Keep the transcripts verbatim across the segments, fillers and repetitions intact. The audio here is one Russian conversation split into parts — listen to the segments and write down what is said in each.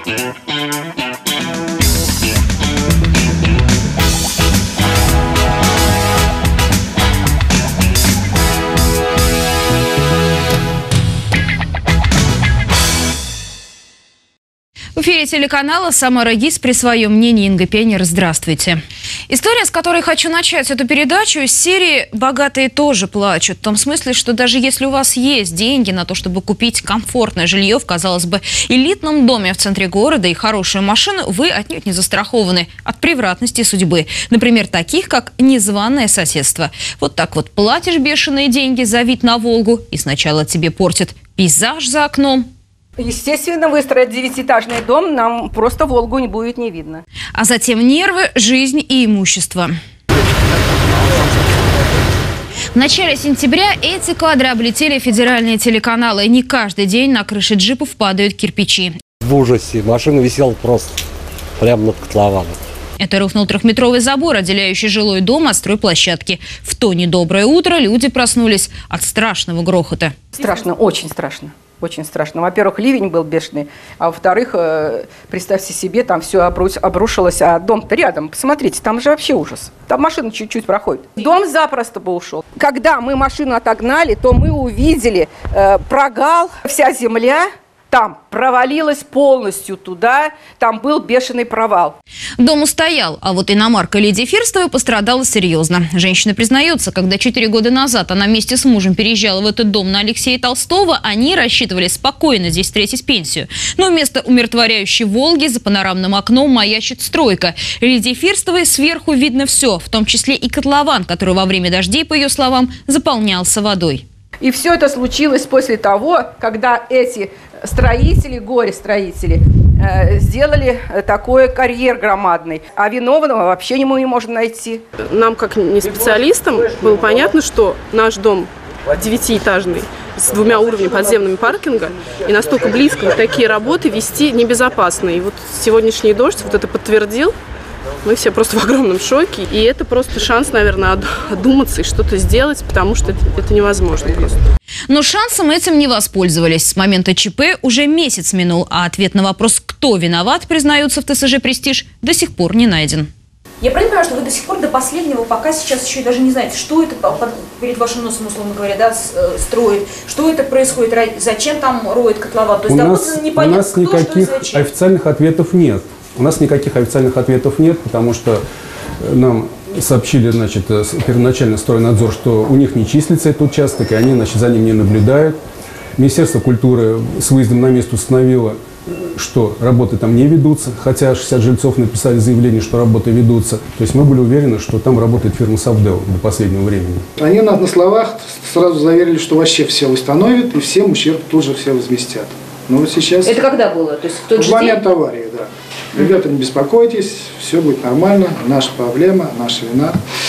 В эфире телеканала «Самара ГИС» при своем мнении Инга Пенер. Здравствуйте. История, с которой хочу начать эту передачу, из серии «Богатые тоже плачут». В том смысле, что даже если у вас есть деньги на то, чтобы купить комфортное жилье в, казалось бы, элитном доме в центре города и хорошую машину, вы отнюдь не застрахованы от превратности судьбы. Например, таких, как незваное соседство. Вот так вот платишь бешеные деньги за вид на Волгу, и сначала тебе портят пейзаж за окном. Естественно, выстроить девятиэтажный дом, нам просто Волгу не будет не видно. А затем нервы, жизнь и имущество. В начале сентября эти кадры облетели федеральные телеканалы. Не каждый день на крыши джипов падают кирпичи. В ужасе. Машина висела просто прямо над котлованом. Это рухнул трехметровый забор, отделяющий жилой дом от стройплощадки. В то недоброе утро люди проснулись от страшного грохота. Страшно, очень страшно. Очень страшно. Во-первых, ливень был бешеный, а во-вторых, э, представьте себе, там все обрушилось, а дом-то рядом. Посмотрите, там же вообще ужас. Там машина чуть-чуть проходит. Дом запросто бы ушел. Когда мы машину отогнали, то мы увидели э, прогал, вся земля там провалилась полностью туда, там был бешеный провал. Дом устоял, а вот иномарка Лидии Фирстовой пострадала серьезно. Женщина признается, когда четыре года назад она вместе с мужем переезжала в этот дом на Алексея Толстого, они рассчитывали спокойно здесь встретить пенсию. Но вместо умиротворяющей «Волги» за панорамным окном маячит стройка. Лидии Фирстовой сверху видно все, в том числе и котлован, который во время дождей, по ее словам, заполнялся водой. И все это случилось после того, когда эти строители, горе-строители, э, сделали такой карьер громадный. А виновного вообще мы не можем найти. Нам, как не специалистам, было понятно, что наш дом девятиэтажный, с двумя уровнями подземными паркинга, и настолько близко такие работы вести небезопасно. И вот сегодняшний дождь вот это подтвердил. Мы все просто в огромном шоке. И это просто шанс, наверное, одуматься и что-то сделать, потому что это, это невозможно просто. Но шансом этим не воспользовались. С момента ЧП уже месяц минул, а ответ на вопрос, кто виноват, признаются в ТСЖ «Престиж», до сих пор не найден. Я правильно понимаю, что вы до сих пор, до последнего, пока сейчас еще и даже не знаете, что это перед вашим носом, условно говоря, да, строит, что это происходит, зачем там роет котлован? То есть, у, нас, у нас никаких официальных ответов нет. У нас никаких официальных ответов нет, потому что нам сообщили, значит, первоначально стройнадзор, что у них не числится этот участок, и они, значит, за ним не наблюдают. Министерство культуры с выездом на место установило, что работы там не ведутся, хотя шестьдесят жильцов написали заявление, что работы ведутся. То есть мы были уверены, что там работает фирма «Совдел» до последнего времени. Они нас на словах сразу заверили, что вообще все установят, и всем ущерб тут же все возместят. Но вот сейчас... Это когда было? То есть в тот же день? В момент аварии, да. Ребята, не беспокойтесь, все будет нормально, наша проблема, наша вина.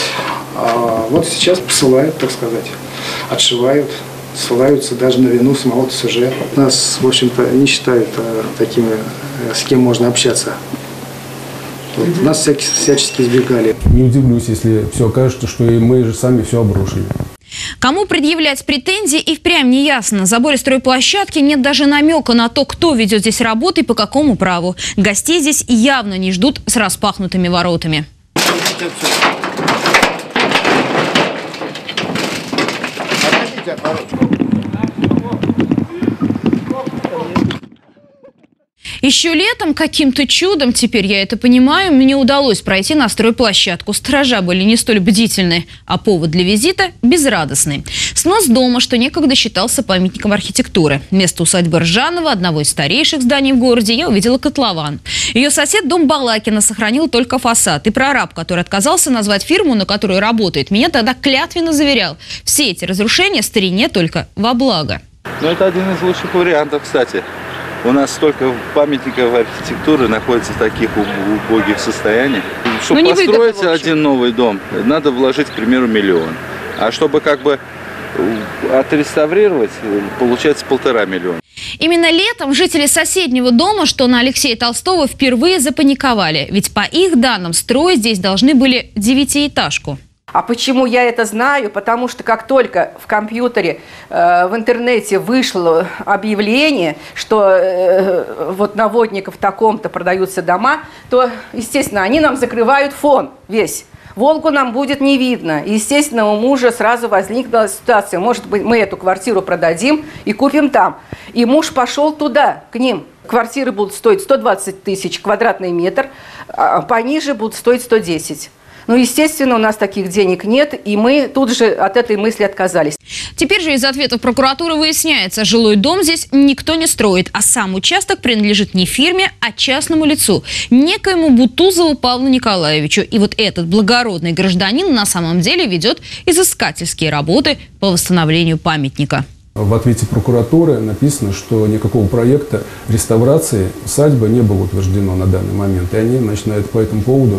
А вот сейчас посылают, так сказать, отшивают, ссылаются даже на вину самого ТСЖ. Нас, в общем-то, не считают а, такими, с кем можно общаться. Вот, mm-hmm. Нас всяки, всячески избегали. Не удивлюсь, если все окажется, что и мы же сами все обрушили. Кому предъявлять претензии, и впрямь не ясно. В заборе стройплощадки нет даже намека на то, кто ведет здесь работу и по какому праву. Гостей здесь явно не ждут с распахнутыми воротами. Еще летом каким-то чудом, теперь я это понимаю, мне удалось пройти на стройплощадку. Стража были не столь бдительны, а повод для визита безрадостный. Снос дома, что некогда считался памятником архитектуры. Вместо усадьбы Ржанова, одного из старейших зданий в городе, я увидела котлован. Ее сосед, дом Балакина, сохранил только фасад. И прораб, который отказался назвать фирму, на которую работает, меня тогда клятвенно заверял: все эти разрушения старине только во благо. Ну, это один из лучших вариантов, кстати. У нас столько памятников архитектуры находится в таких убогих состояниях. Чтобы ну, построить один новый дом, надо вложить, к примеру, миллион. А чтобы как бы отреставрировать, получается полтора миллиона. Именно летом жители соседнего дома, что на Алексея Толстого, впервые запаниковали. Ведь по их данным, строить здесь должны были девятиэтажку. А почему я это знаю? Потому что как только в компьютере, э, в интернете вышло объявление, что э, вот на Водников таком-то продаются дома, то, естественно, они нам закрывают фон весь. Волгу нам будет не видно. И, естественно, у мужа сразу возникла ситуация. Может быть, мы эту квартиру продадим и купим там. И муж пошел туда, к ним. Квартиры будут стоить сто двадцать тысяч квадратный метр, а пониже будут стоить сто десять. Ну, естественно, у нас таких денег нет, и мы тут же от этой мысли отказались. Теперь же из ответов прокуратуры выясняется, жилой дом здесь никто не строит, а сам участок принадлежит не фирме, а частному лицу, некоему Бутузову Павлу Николаевичу. И вот этот благородный гражданин на самом деле ведет изыскательские работы по восстановлению памятника. В ответе прокуратуры написано, что никакого проекта реставрации усадьбы не было утверждено на данный момент. И они, значит, на это, по этому поводу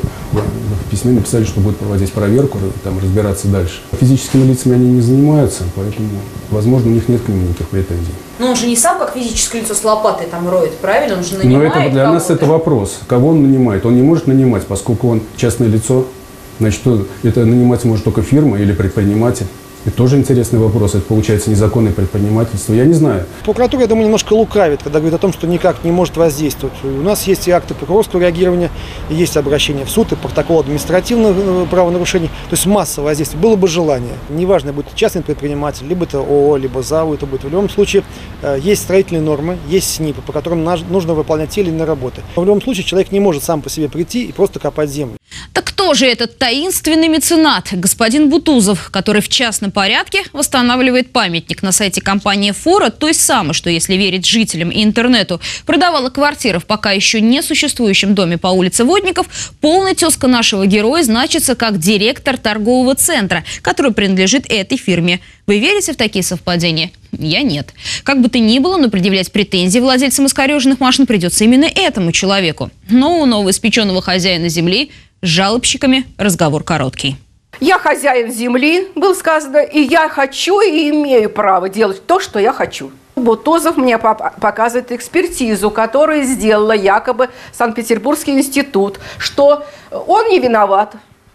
в письме написали, что будут проводить проверку, там, разбираться дальше. Физическими лицами они не занимаются, поэтому, возможно, у них нет к ним никаких претензий. Но он же не сам как физическое лицо с лопатой там роет, правильно? Он же нанимает. Но это для нас это вопрос. Кого он нанимает? Он не может нанимать, поскольку он частное лицо. Значит, это нанимать может только фирма или предприниматель. Это тоже интересный вопрос. Это, получается, незаконное предпринимательство. Я не знаю. Прокуратура, я думаю, немножко лукавит, когда говорит о том, что никак не может воздействовать. У нас есть и акты прокурорского реагирования, и есть обращение в суд, и протокол административных правонарушений. То есть масса воздействий. Было бы желание. Неважно, будет частный предприниматель, либо это ООО, либо ЗАО, это будет. В любом случае, есть строительные нормы, есть СНИПы, по которым нужно выполнять те или иные работы. Но в любом случае, человек не может сам по себе прийти и просто копать землю. Так кто же этот таинственный меценат, господин Бутузов, который в частном порядке восстанавливает памятник? На сайте компании «Фора», той самой, что, если верить жителям и интернету, продавала квартиры в пока еще не существующем доме по улице Водников, полная тезка нашего героя значится как директор торгового центра, который принадлежит этой фирме. Вы верите в такие совпадения? Я нет. Как бы то ни было, но предъявлять претензии владельцам искореженных машин придется именно этому человеку. Но у новоиспеченного хозяина земли с жалобщиками разговор короткий. Я хозяин земли, было сказано, и я хочу и имею право делать то, что я хочу. Бутузов мне показывает экспертизу, которую сделала якобы Санкт-Петербургский институт, что он не виноват,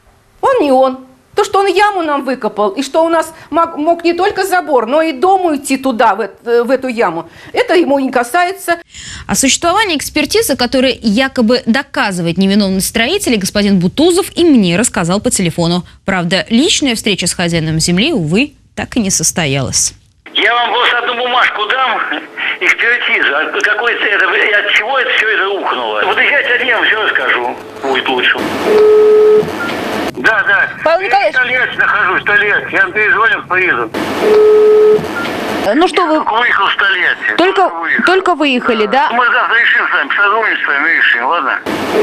он не он. То, что он яму нам выкопал, и что у нас мог, мог не только забор, но и дом уйти туда, в, в эту яму, это ему не касается. О существовании экспертизы, которая якобы доказывает невиновность строителей, господин Бутузов и мне рассказал по телефону. Правда, личная встреча с хозяином земли, увы, так и не состоялась. Я вам просто одну бумажку дам, экспертизу, от, какой это, от чего это все это ухнуло. Вот езжайте от меня, все расскажу, будет лучше. Да, да. Павел Николаевич. Я сто лет нахожусь, сто лет. Я вам перезвоню, поеду. Ну что вы... Только выехал сто лет. Только, только, только выехали, да? да? Мы завтра решим с вами, созвонимся с вами и решим, ладно?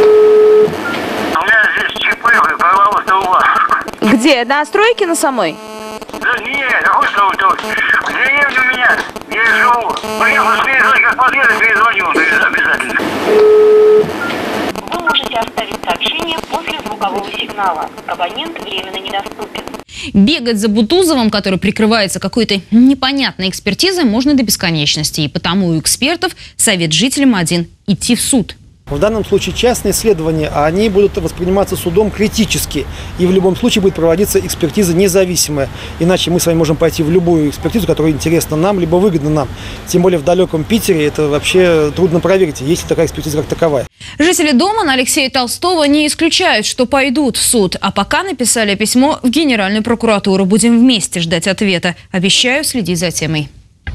У меня здесь ЧП, пожалуйста, у вас. Где? На стройке на самой? Да нет, какой что-то. В деревне у меня, я живу. Приехал, перезвоню, как подъеду, перезвоню, обязательно. Вы можете оставить сообщение после звукового сигнала. Абонент временно недоступен. Бегать за Бутузовым, который прикрывается какой-то непонятной экспертизой, можно до бесконечности. И потому у экспертов совет жителям один – идти в суд. В данном случае частные исследования, они будут восприниматься судом критически. И в любом случае будет проводиться экспертиза независимая. Иначе мы с вами можем пойти в любую экспертизу, которая интересна нам, либо выгодна нам. Тем более в далеком Питере это вообще трудно проверить, есть ли такая экспертиза как таковая. Жители дома на Алексея Толстого не исключают, что пойдут в суд. А пока написали письмо в Генеральную прокуратуру. Будем вместе ждать ответа. Обещаю следить за темой.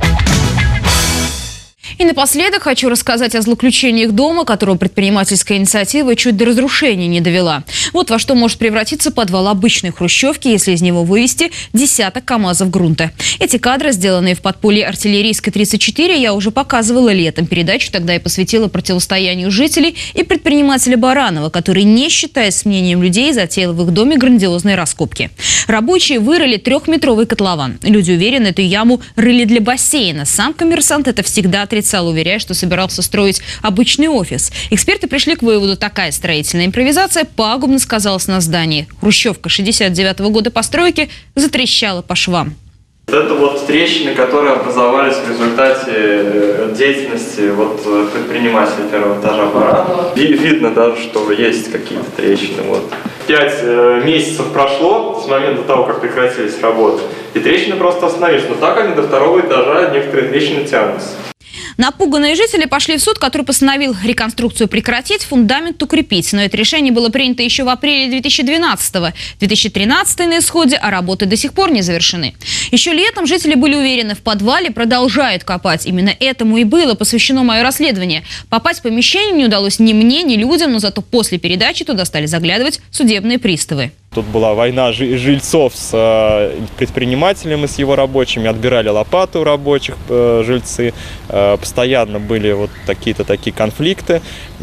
И напоследок хочу рассказать о злоключениях дома, которого предпринимательская инициатива чуть до разрушения не довела. Вот во что может превратиться подвал обычной хрущевки, если из него вывести десяток КАМАЗов грунта. Эти кадры, сделанные в подполье артиллерийской тридцать четыре, я уже показывала летом. Передачу тогда я посвятила противостоянию жителей и предпринимателя Баранова, который, не считаясь с мнением людей, затеял в их доме грандиозные раскопки. Рабочие вырыли трехметровый котлован. Люди уверены, эту яму рыли для бассейна. Сам коммерсант это всегда отрицал, уверяя, что собирался строить обычный офис. Эксперты пришли к выводу, такая строительная импровизация пагубно сказалась на здании. Хрущевка шестьдесят девятого года постройки затрещала по швам. Это вот трещины, которые образовались в результате деятельности вот предпринимателя первого этажа Баранова. Видно даже, что есть какие-то трещины. Вот. Пять э, месяцев прошло с момента того, как прекратились работы, и трещины просто остановились. Но так они до второго этажа, некоторые трещины тянутся. Напуганные жители пошли в суд, который постановил реконструкцию прекратить, фундамент укрепить. Но это решение было принято еще в апреле две тысячи двенадцатого. две тысячи тринадцатый на исходе, а работы до сих пор не завершены. Еще летом жители были уверены, в подвале продолжают копать. Именно этому и было посвящено мое расследование. Попасть в помещение не удалось ни мне, ни людям, но зато после передачи туда стали заглядывать судебные приставы. Тут была война жильцов с предпринимателем и с его рабочими. Отбирали лопаты у рабочих жильцы. Постоянно были вот какие-то такие конфликты.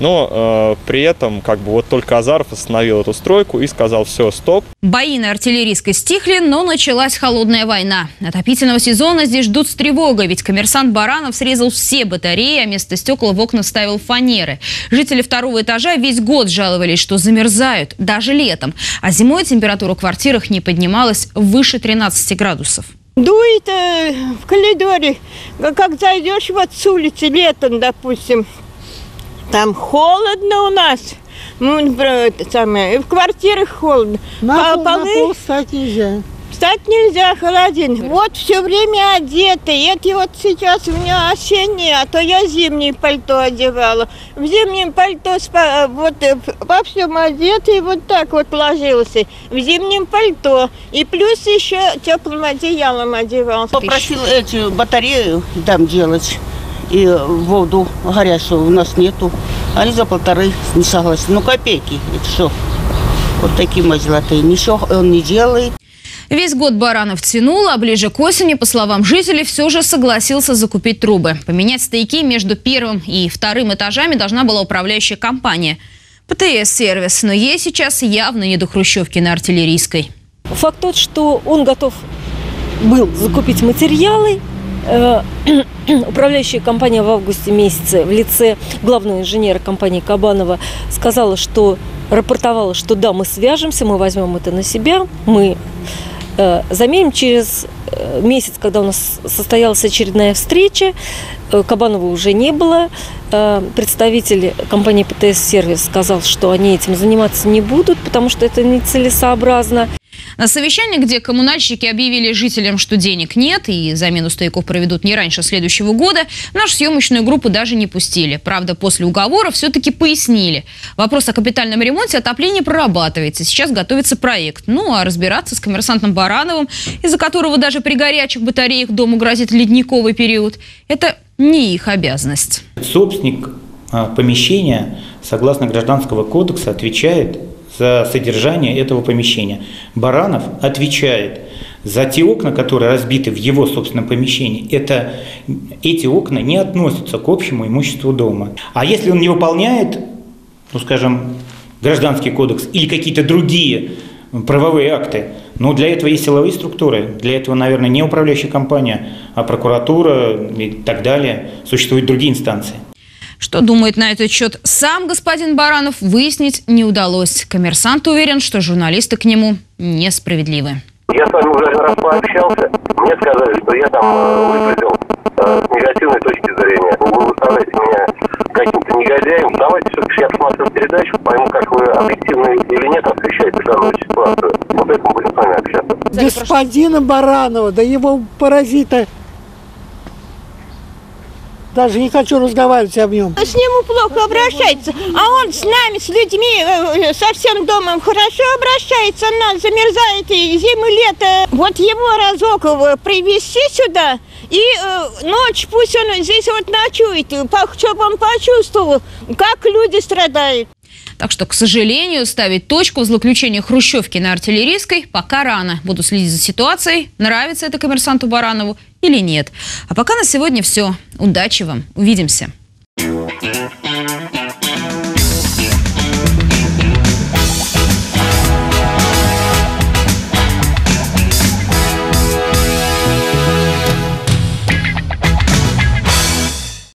Но при этом как бы вот только Азаров остановил эту стройку и сказал: все, стоп. Бои на Артиллерийской стихли, но началась холодная война. Отопительного сезона здесь ждут с тревогой, ведь коммерсант Баранов срезал все батареи, а вместо стекол в окна вставил фанеры. Жители второго этажа весь год жаловались, что замерзают, даже летом. А зимой температура в квартирах не поднималась выше тринадцати градусов. Дует э, в коридоре, как зайдешь вот с улицы летом, допустим, там холодно у нас, ну, это самое, в квартирах холодно. На, пол, полы... на пол встать нельзя. Встать нельзя, холодильник. Вот все время одеты. Это вот сейчас у меня осеннее, а то я зимнее пальто одевала. В зимнем пальто вот во всем одета и вот так вот ложился. В зимнем пальто. И плюс еще теплым одеялом одевался. Попросил эти батареи там делать. И воду горячую у нас нету. Они за полторы не согласны. Ну, копейки. Это что? Вот такие мы золотые. Ничего он не делает. Весь год Баранов тянул, а ближе к осени, по словам жителей, все же согласился закупить трубы. Поменять стояки между первым и вторым этажами должна была управляющая компания ПТС-сервис. Но ей сейчас явно не до хрущевки на Артиллерийской. Факт тот, что он готов был закупить материалы. Управляющая компания в августе месяце в лице главного инженера компании Кабанова сказала, что рапортовала, что да, мы свяжемся, мы возьмем это на себя, мы э, заменим. Через месяц, когда у нас состоялась очередная встреча, э, Кабанова уже не было. Э, представитель компании ПТС-сервис сказал, что они этим заниматься не будут, потому что это нецелесообразно. На совещании, где коммунальщики объявили жителям, что денег нет и замену стояков проведут не раньше следующего года, нашу съемочную группу даже не пустили. Правда, после уговора все-таки пояснили. Вопрос о капитальном ремонте отопления прорабатывается. Сейчас готовится проект. Ну, а разбираться с коммерсантом Барановым, из-за которого даже при горячих батареях дому грозит ледниковый период, это не их обязанность. Собственник помещения, согласно Гражданского кодекса, отвечает за содержание этого помещения. Баранов отвечает за те окна, которые разбиты в его собственном помещении. Это, эти окна не относятся к общему имуществу дома. А если он не выполняет, ну, скажем, Гражданский кодекс или какие-то другие правовые акты, но для этого есть силовые структуры. Для этого, наверное, не управляющая компания, а прокуратура и так далее. Существуют другие инстанции. Что думает на этот счет сам господин Баранов, выяснить не удалось. Коммерсант уверен, что журналисты к нему несправедливы. Я с вами уже один раз пообщался. Мне сказали, что я там э, выразил э, с негативной точки зрения. Вы выставляете меня каким-то негодяем. Давайте все-таки я посмотрю передачу, пойму, как вы объективно или нет освещаете данную ситуацию. Вот поэтому будем с вами общаться. Господина Баранова, да его паразита. Даже не хочу разговаривать об нем. С ним плохо обращается, а он с нами, с людьми, со всем домом хорошо обращается, нас замерзает и зиму, лето. Вот его разок привезти сюда, и э, ночь пусть он здесь вот ночует, чтобы он почувствовал, как люди страдают. Так что, к сожалению, ставить точку в злоключении хрущевки на Артиллерийской пока рано. Буду следить за ситуацией, нравится это коммерсанту Баранову или нет. А пока на сегодня все. Удачи вам. Увидимся.